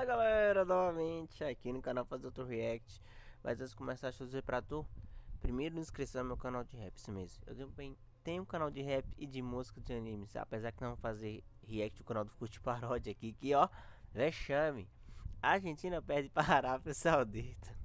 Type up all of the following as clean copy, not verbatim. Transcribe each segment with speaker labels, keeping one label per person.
Speaker 1: Fala galera, novamente aqui no canal Fazer Outro React. Mas antes de começar, deixa eu dizer pra tu: primeiro inscrição no meu canal de rap, isso mesmo. Eu também tenho um canal de rap e de música de animes. Apesar que não vou fazer react do canal do Curte Paródia aqui, que ó, vexame. A Argentina perde para a Arábia Saudita.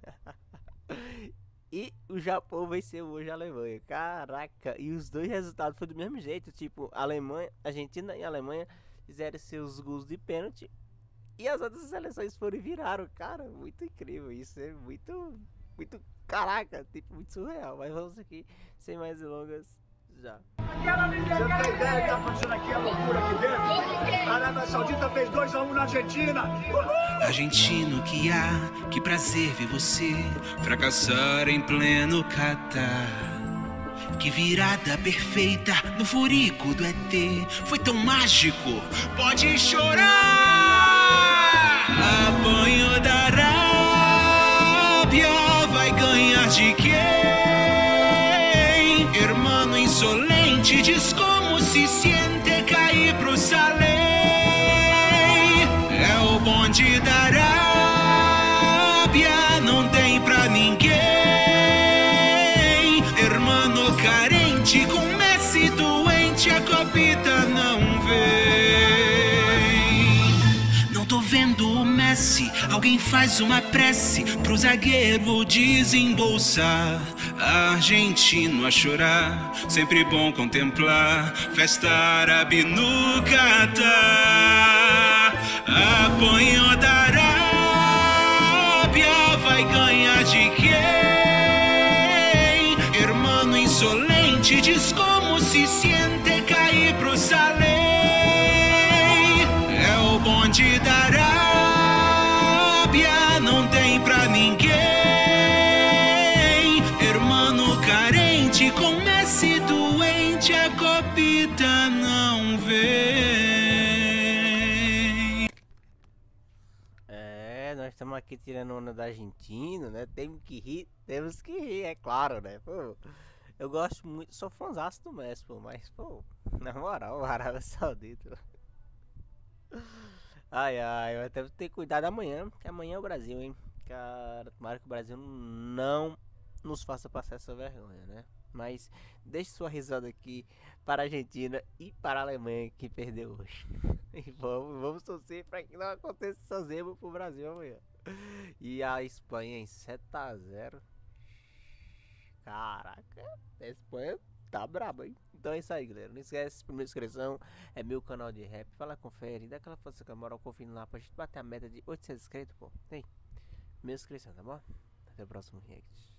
Speaker 1: E o Japão venceu hoje a Alemanha. Caraca, e os dois resultados foram do mesmo jeito. Tipo, Alemanha, Argentina e Alemanha fizeram seus gols de pênalti. E as outras seleções foram e viraram. Cara, muito incrível. Isso é muito, caraca, tipo, muito surreal. Mas vamos aqui, sem mais delongas, já.
Speaker 2: Você não tem ideia que tá acontecendo aqui, a loucura aqui dentro? A Arábia Saudita fez 2-1 na Argentina.
Speaker 3: Argentino, que há, que prazer ver você fracassar em pleno Catar. Que virada perfeita no furico do ET, foi tão mágico, pode chorar. Apanho da Arábia, vai ganhar de quem? Hermano insolente, diz como se sente cair pro Salém. É o bonde da Arábia, não tem pra ninguém. Hermano carente, com Messi doente, a copita não vem. Não tô vendo o Messi, alguém faz uma prece pro zagueiro desembolsar. Argentino a chorar, sempre bom contemplar festa árabe no Catar. Apanhou da Arábia, vai ganhar de quem? Hermano insolente, diz como se sente cair pro Salém. É o bonde da Arábia, não tem pra ninguém. Hermano carente, com Messi doente, a copita não vem.
Speaker 1: Nós estamos aqui tirando onda da Argentina, né? Temos que rir, é claro, né? Pô, eu gosto muito, sou fãzaço do Messi, pô, mas, pô, na moral, o Arábia Saudita. Ai, eu até vou ter cuidado amanhã, que amanhã é o Brasil, hein? Cara, tomara que o Brasil não nos faça passar essa vergonha, né? Mas deixe sua risada aqui para a Argentina e para a Alemanha, que perdeu hoje. E vamos torcer para que não aconteça essa zebra pro Brasil amanhã. E a Espanha em 7-0. Caraca, a Espanha tá braba, hein? Então é isso aí, galera. Não esquece, primeira inscrição é meu canal de rap. Vai lá, confere, dá aquela força com a moral, conferindo lá pra gente bater a meta de 800 inscritos, pô. Ei, minha inscrição, tá bom? Até o próximo react.